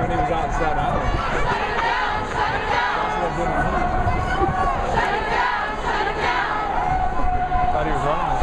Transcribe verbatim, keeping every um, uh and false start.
when he was out in Staten Island. Shut it down! Shut it down! Shut it down! Shut it down! Shut it down! Thought he was running.